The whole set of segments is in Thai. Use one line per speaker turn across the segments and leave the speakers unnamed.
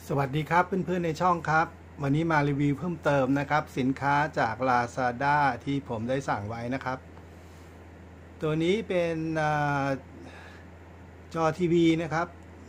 สวัสดีครับเพื่อนๆในช่องครับวันนี้มารีวิวเพิ่มเติมนะครับสินค้าจาก Lazada ที่ผมได้สั่งไว้นะครับตัวนี้เป็นจอทีวีนะครับ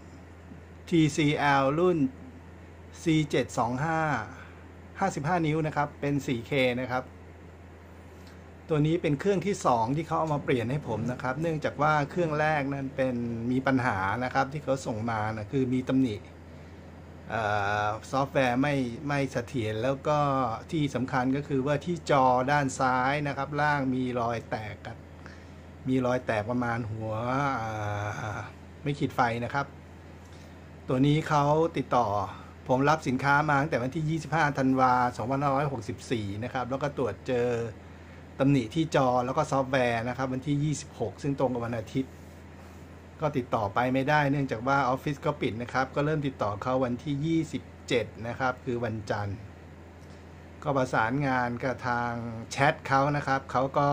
TCL รุ่น C725 55 นิ้วนะครับเป็น 4K นะครับตัวนี้เป็นเครื่องที่2ที่เขาเอามาเปลี่ยนให้ผมนะครับเนื่องจากว่าเครื่องแรกนั้นเป็นมีปัญหานะครับที่เขาส่งมานะคือมีตำหนิซอฟต์แวร์ไม่เสถียรแล้วก็ที่สำคัญก็คือว่าที่จอด้านซ้ายนะครับล่างมีรอยแตกกันมีรอยแตกประมาณหัวไม่ขีดไฟนะครับตัวนี้เขาติดต่อผมรับสินค้ามาตั้งแต่วันที่25ธันวาคม2564นะครับแล้วก็ตรวจเจอตำหนิที่จอแล้วก็ซอฟต์แวร์นะครับวันที่26ซึ่งตรงกับวันอาทิตย์ก็ติดต่อไปไม่ได้เนื่องจากว่าออฟฟิศก็ปิดนะครับก็เริ่มติดต่อเขาวันที่27นะครับคือวันจันทร์ก็ประสานงานกับทางแชทเขานะครับเขาก็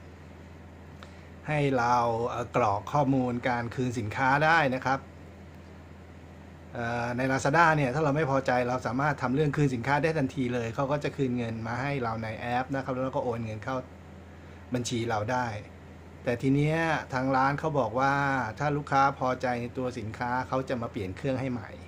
ให้เรากรอกข้อมูลการคืนสินค้าได้นะครับใน Lazada เนี่ยถ้าเราไม่พอใจเราสามารถทำเรื่องคืนสินค้าได้ทันทีเลยเขาก็จะคืนเงินมาให้เราในแอปนะครับแล้วก็โอนเงินเข้าบัญชีเราได้แต่ทีนี้ทางร้านเขาบอกว่าถ้าลูกค้าพอใจในตัวสินค้าเขาจะมาเปลี่ยนเครื่องให้ใหม่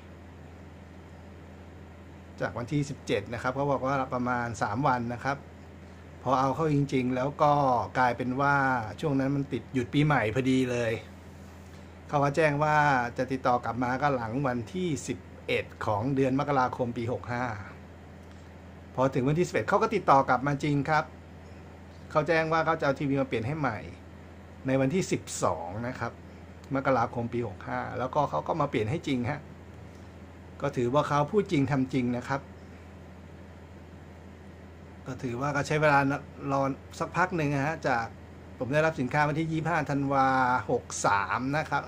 จากวันที่17นะครับเขาบอกว่าประมาณ3วันนะครับพอเอาเข้าจริงๆแล้วก็กลายเป็นว่าช่วงนั้นมันติดหยุดปีใหม่พอดีเลยเขาก็แจ้งว่าจะติดต่อกลับมาก็หลังวันที่11ของเดือนมกราคมปี65พอถึงวันที่11เขาก็ติดต่อกลับมาจริงครับเขาแจ้งว่าเขาจะเอาทีวีมาเปลี่ยนให้ใหม่ในวันที่12นะครับมกราคมปี65แล้วก็เขาก็มาเปลี่ยนให้จริงฮะก็ถือว่าเขาพูดจริงทำจริงนะครับก็ถือว่าก็ใช้เวลารอสักพักหนึ่งนะฮะจากผมได้รับสินค้าวันที่25ธันวา63นะครับ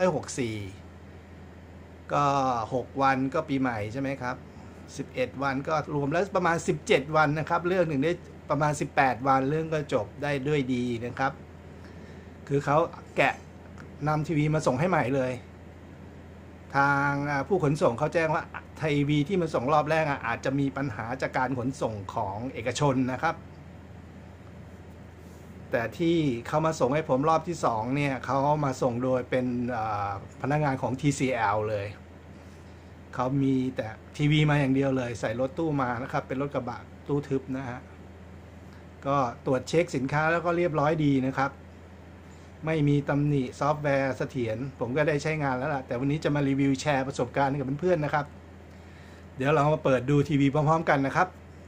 64ก็6วันก็ปีใหม่ใช่ไหมครับ11วันก็รวมแล้วประมาณ17วันนะครับเรื่องหนึ่งได้ประมาณ18วันเรื่องก็จบได้ด้วยดีนะครับคือเขาแกะนำทีวีมาส่งให้ใหม่เลยทางผู้ขนส่งเขาแจ้งว่าทีวีที่มาส่งรอบแรกอาจจะมีปัญหาจากการขนส่งของเอกชนนะครับแต่ที่เขามาส่งให้ผมรอบที่2เนี่ยเขามาส่งโดยเป็นพนักงานของ TCL เลยเขามีแต่ทีวีมาอย่างเดียวเลยใส่รถตู้มานะครับเป็นรถกระบะตู้ทึบนะฮะก็ตรวจเช็คสินค้าแล้วก็เรียบร้อยดีนะครับไม่มีตำหนิซอฟต์แวร์เสถียรผมก็ได้ใช้งานแล้วล่ะแต่วันนี้จะมารีวิวแชร์ประสบการณ์กับเพื่อนๆนะครับเดี๋ยวเรามาเปิดดูทีวีพร้อมๆกันนะครับ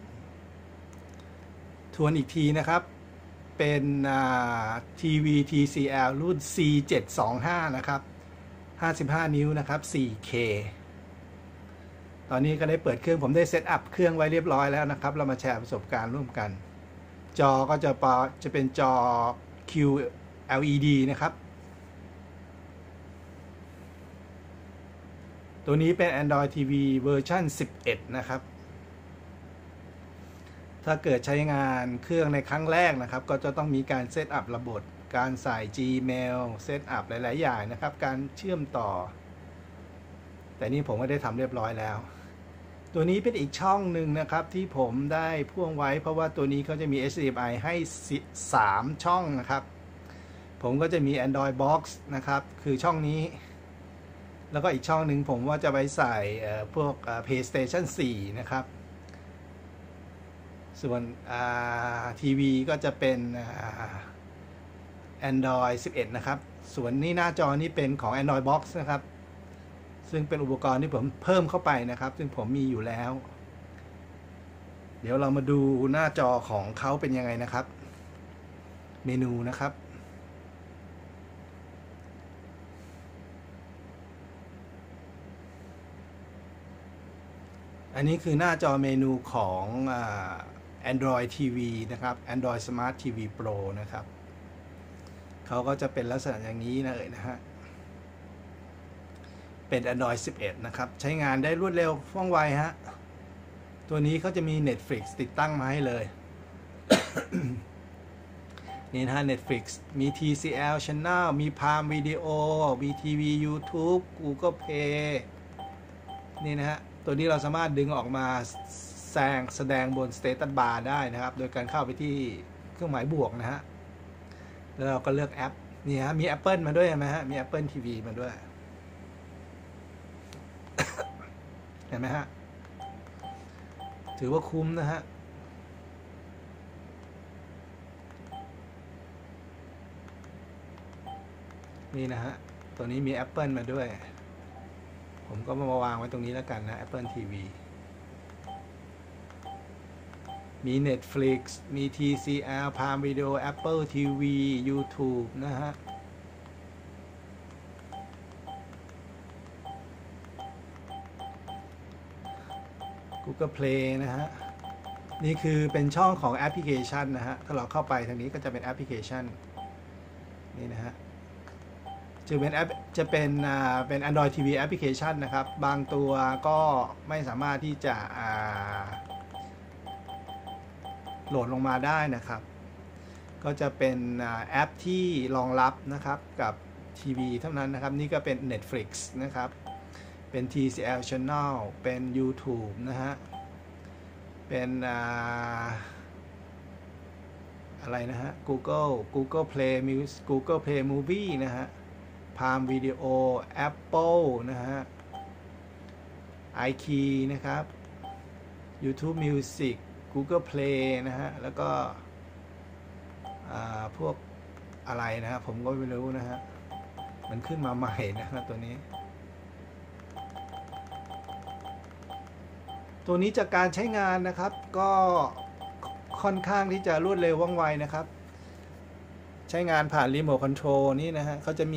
ทวนอีกทีนะครับเป็นทีวี TCL รุ่น C725 นะครับ55นิ้วนะครับ 4K ตอนนี้ก็ได้เปิดเครื่องผมได้เซตอัพเครื่องไว้เรียบร้อยแล้วนะครับเรามาแชร์ประสบการณ์ร่วมกันจอก็จะเป็นจอ QLED นะครับตัวนี้เป็น Android TV เวอร์ชัน11นะครับถ้าเกิดใช้งานเครื่องในครั้งแรกนะครับก็จะต้องมีการเซตอัพระบบการใส่ Gmail เซตอัพหลายๆอย่างนะครับการเชื่อมต่อแต่นี่ผมก็ได้ทำเรียบร้อยแล้วตัวนี้เป็นอีกช่องหนึ่งนะครับที่ผมได้พ่วงไว้เพราะว่าตัวนี้เขาจะมี HDMI ให้3ช่องนะครับผมก็จะมี Android Box นะครับคือช่องนี้แล้วก็อีกช่องหนึ่งผมว่าจะไปใส่พวก PlayStation 4 นะครับส่วนทีวีก็จะเป็นAndroid 11 นะครับส่วนนี้หน้าจอนี้เป็นของ Android Box นะครับซึ่งเป็นอุปกรณ์ที่ผมเพิ่มเข้าไปนะครับซึ่งผมมีอยู่แล้วเดี๋ยวเรามาดูหน้าจอของเขาเป็นยังไงนะครับเมนูนะครับอันนี้คือหน้าจอเมนูของAndroid TV นะครับ Android Smart TV Pro นะครับเขาก็จะเป็นลักษณะอย่างนี้เลยนะฮะเป็น Android 11 นะครับใช้งานได้รวดเร็วว่องไวฮะตัวนี้เขาจะมี Netflix ติดตั้งมาให้เลย นี่นะฮะ Netflix มี TCL Channel มี Prime Video มี TV YouTube Google Play นี่นะฮะตัวนี้เราสามารถดึงออกมาแสดงบน Status Bar ได้นะครับโดยการเข้าไปที่เครื่องหมายบวกนะฮะแล้วเราก็เลือกแอปนี่ฮะมี Apple มาด้วยเห็นไหมฮะมี Apple TV มาด้วย เห็นไหมฮะถือว่าคุ้มนะฮะนี่นะฮะตัวนี้มี Apple มาด้วยผมก็มาวางไว้ตรงนี้แล้วกันนะ Apple TV มี Netflix มี TCL Prime Video Apple TV YouTube นะฮะGoogle Play นะฮะนี่คือเป็นช่องของแอปพลิเคชันนะฮะถ้าเราเข้าไปทางนี้ก็จะเป็นแอปพลิเคชันนี่นะฮะจะเป็น Android TV แอปพลิเคชันนะครับบางตัวก็ไม่สามารถที่จะโหลดลงมาได้นะครับก็จะเป็นแอปที่รองรับนะครับกับทีวีเท่านั้นนะครับนี่ก็เป็น Netflix นะครับเป็น TCL Channel เป็น YouTube นะฮะเป็นอะไรนะฮะ Google Play Music Google Play Movie นะฮะ Prime Video Apple นะฮะ iKey นะครับ YouTube Music Google Play นะฮะแล้วก็พวกอะไรนะฮะผมก็ไม่รู้นะฮะมันขึ้นมาใหม่นะครับตัวนี้จากการใช้งานนะครับก็ค่อนข้างที่จะรวดเร็วว่องไวนะครับใช้งานผ่านรีโมทคอนโทรลนี่นะฮะเขาจะ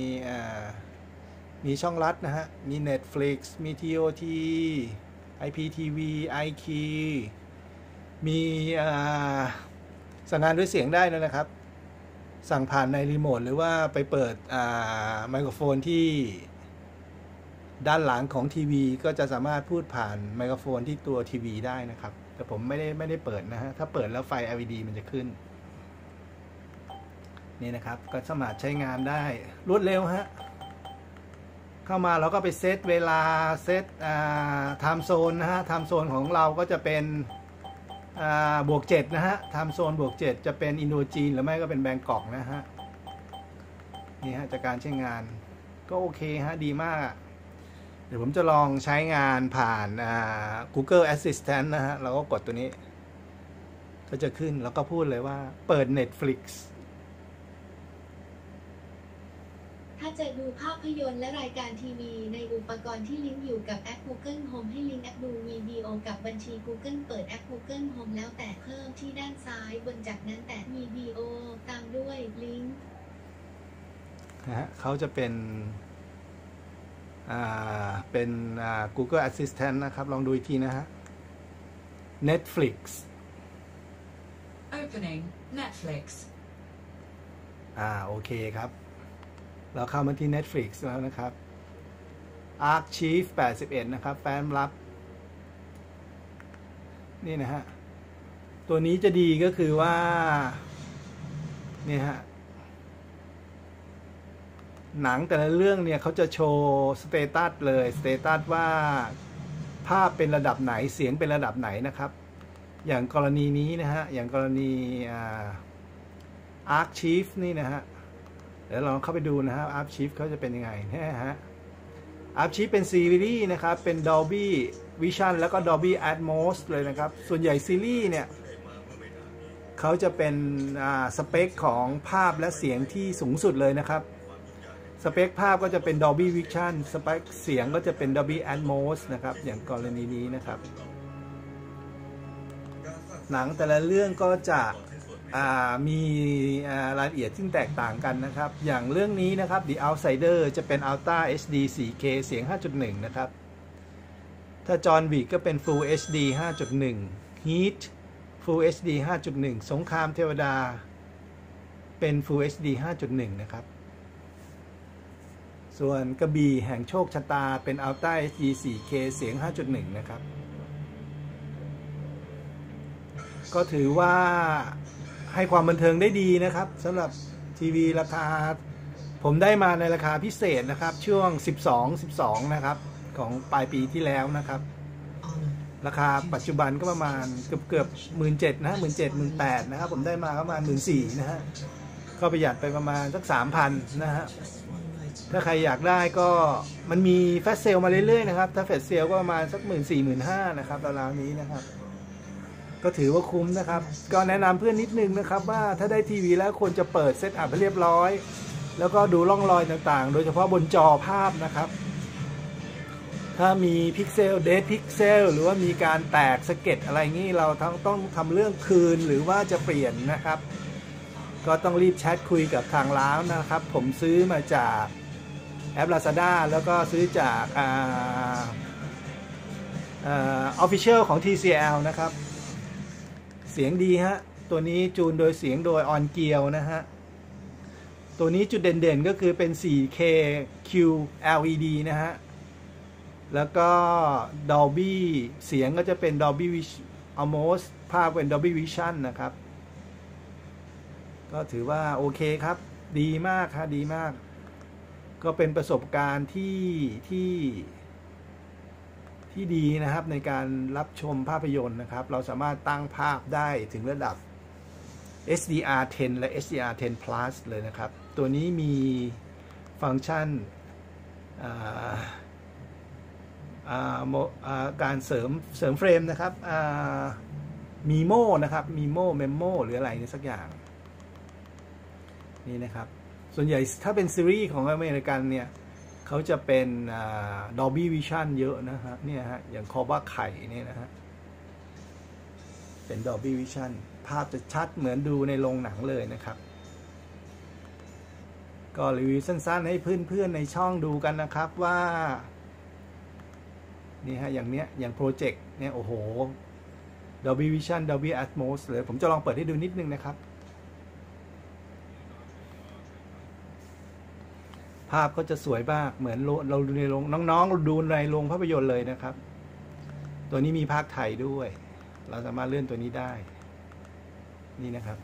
มีช่องลัดนะฮะมี Netflix มี TOT IPTV iKey มีสั่งงานด้วยเสียงได้นะครับสั่งผ่านในรีโมทหรือว่าไปเปิดไมโครโฟนที่ด้านหลังของทีวีก็จะสามารถพูดผ่านไมโครโฟนที่ตัวทีวีได้นะครับแต่ผมไม่ได้เปิดนะฮะถ้าเปิดแล้วไฟ LED มันจะขึ้นนี่นะครับก็สามารถใช้งานได้รวดเร็วฮะเข้ามาเราก็ไปเซตเวลาเซตไทม์โซนนะฮะไทม์โซนของเราก็จะเป็น+7นะฮะไทม์โซน+7จะเป็นอินโดจีนหรือไม่ก็เป็นแบงกอกนะฮะนี่ฮะจากการใช้งานก็โอเคฮะดีมากเดี๋ยวผมจะลองใช้งานผ่านGoogle Assistant นะฮะเราก็กดตัวนี้ก็จะขึ้นแล้วก็พูดเลยว่าเปิด Netflix
ถ้าจะดูภาพยนตร์และรายการทีวีในอุปกรณ์ที่ลิงก์อยู่กับแอป Google Home ให้ลิงก์แอปดูวิดีโอกับบัญชี Google เปิดแอป Google Home แล้วแตะเพิ่มที่ด้านซ้ายบนจากนั้นแตะวิดีโอตามด้วยลิงก์
นะฮะเขาจะเป็นGoogle Assistant นะครับลองดูอีกทีนะฮะ Netflix
Opening Netflix
โอเคครับเราเข้ามาที่ Netflix แล้วนะครับ Archive 81นะครับแฟ้มลับนี่นะฮะตัวนี้จะดีก็คือว่าเนี่ยฮะหนังแต่ละเรื่องเนี่ยเขาจะโชว์สเตตัสเลยสเตตัสว่าภาพเป็นระดับไหนเสียงเป็นระดับไหนนะครับอย่างกรณีนี้นะฮะอย่างกรณีArchive นี่นะฮะเดี๋ยวลองเข้าไปดูนะครับ Archive เขาจะเป็นยังไงนะฮะ Archive เป็นซีรีส์นะครับเป็น Dolby Vision แล้วก็ Dolby Atmos เลยนะครับส่วนใหญ่ซีรีส์เนี่ยเขาจะเป็นสเปคของภาพและเสียงที่สูงสุดเลยนะครับสเปคภาพก็จะเป็น Dolby Vision สเปคเสียงก็จะเป็น Dolby Atmos นะครับอย่างกรณีนี้นะครับหนังแต่ละเรื่องก็จะมีรายละเอียดที่แตกต่างกันนะครับอย่างเรื่องนี้นะครับ The Outsider จะเป็น Ultra HD 4K เสียง 5.1 นะครับถ้า John Wick ก็เป็น Full HD 5.1 Heat Full HD 5.1 สงครามเทวดาเป็น Full HD 5.1 นะครับส่วนกระบี่แห่งโชคชะตาเป็น Ultra HD 4K เสียง 5.1 นะครับก็ถือว่าให้ความบันเทิงได้ดีนะครับสำหรับทีวีราคาผมได้มาในราคาพิเศษนะครับช่วง12 นะครับของปลายปีที่แล้วนะครับราคาปัจจุบันก็ประมาณเกือบ17,000นะ17,000 18,000นะครับผมได้มาประมาณ14,000นะฮะก็ประหยัดไปประมาณสัก 3,000 นะฮะถ้าใครอยากได้ก็มันมีแฟชเซลมาเรื่อยๆนะครับถ้าแฟชเซลก็ประมาณสัก14,000-15,000นะครับราวๆนี้นะครับก็ถือว่าคุ้มนะครับก็แนะนำเพื่อนนิดนึงนะครับว่าถ้าได้ทีวีแล้วควรจะเปิดเซตอัพให้เรียบร้อยแล้วก็ดูร่องรอยต่างๆโดยเฉพาะบนจอภาพนะครับถ้ามีพิกเซลเดทพิกเซลหรือว่ามีการแตกสะเก็ดอะไรงี้เราต้องทำเรื่องคืนหรือว่าจะเปลี่ยนนะครับก็ต้องรีบแชทคุยกับทางร้านนะครับผมซื้อมาจากแอป Lazada แล้วก็ซื้อจากOfficial ของ TCL นะครับเสียงดีฮะตัวนี้จูนโดยเสียงโดย On Gear นะฮะตัวนี้จุดเด่นๆก็คือเป็น 4K QLED นะฮะแล้วก็ Dolby เสียงก็จะเป็น Dolby Almost ภาพเป็น Dolby Vision นะครับก็ถือว่าโอเคครับดีมากครับดีมากก็เป็นประสบการณ์ที่ดีนะครับในการรับชมภาพยนตร์นะครับเราสามารถตั้งภาพได้ถึงระดับ HDR10 และ HDR10 Plus เลยนะครับตัวนี้มีฟังก์ชันการเสริมเฟรมนะครับมีโม่นะครับมีโม่เมมโม่หรืออะไรนี่สักอย่างนี่นะครับส่วนใหญ่ถ้าเป็นซีรีส์ของอเมริกันเนี่ยเขาจะเป็น Dolby Vision เยอะนะฮะเนี่ยฮะอย่างคอบ้าไข่เนี่ยนะฮะเป็น Dolby Vision ภาพจะชัดเหมือนดูในโรงหนังเลยนะครับก็รีวิวสั้นๆให้เพื่อนๆในช่องดูกันนะครับว่านี่ฮะอย่างเนี้ยอย่างโปรเจกต์เนี่ยโอ้โห Dolby Vision Dolby Atmos เลยผมจะลองเปิดให้ดูนิดนึงนะครับภาพก็จะสวยมากเหมือนเราดูในโรงน้องๆดูในโรงภาพยนตร์เลยนะครับตัวนี้มีภาคไทยด้วยเราสามารถเลื่อนตัวนี้ได้นี่นะครับ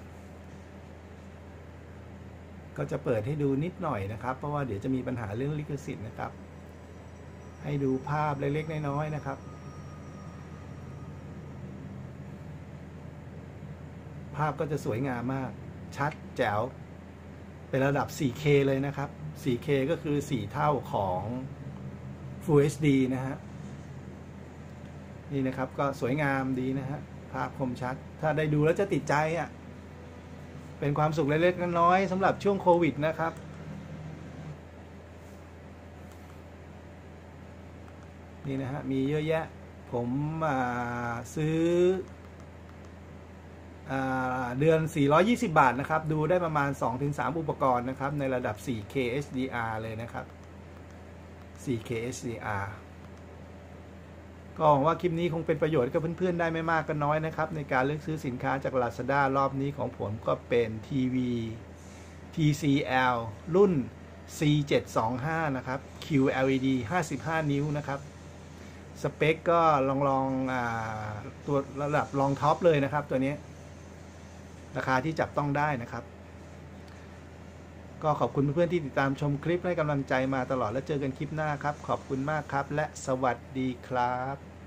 ก็จะเปิดให้ดูนิดหน่อยนะครับเพราะว่าเดี๋ยวจะมีปัญหาเรื่องลิขสิทธิ์นะครับให้ดูภาพเล็กๆน้อยๆนะครับภาพก็จะสวยงามมากชัดแจ๋วเป็นระดับ 4K เลยนะครับ 4K ก็คือ4เท่าของ Full HD นะฮะนี่นะครับก็สวยงามดีนะฮะภาพคมชัดถ้าได้ดูแล้วจะติดใจอ่ะเป็นความสุขเล็กๆน้อยๆสำหรับช่วงโควิดนะครับนี่นะฮะมีเยอะแยะผมซื้อเดือน420 บาทนะครับดูได้ประมาณ 2-3 อุปกรณ์นะครับในระดับ 4K HDR เลยนะครับ 4K HDR ก็หวังว่าคลิปนี้คงเป็นประโยชน์กับเพื่อนๆได้ไม่มากก็น้อยนะครับในการเลือกซื้อสินค้าจาก Lazada รอบนี้ของผมก็เป็นทีวี TCL รุ่น C725 นะครับ QLED 55 นิ้วนะครับสเปคก็ลองตัวระดับรองท็อปเลยนะครับตัวนี้ราคาที่จับต้องได้นะครับก็ขอบคุณเพื่อนๆที่ติดตามชมคลิปให้กำลังใจมาตลอดและเจอกันคลิปหน้าครับขอบคุณมากครับและสวัสดีครับ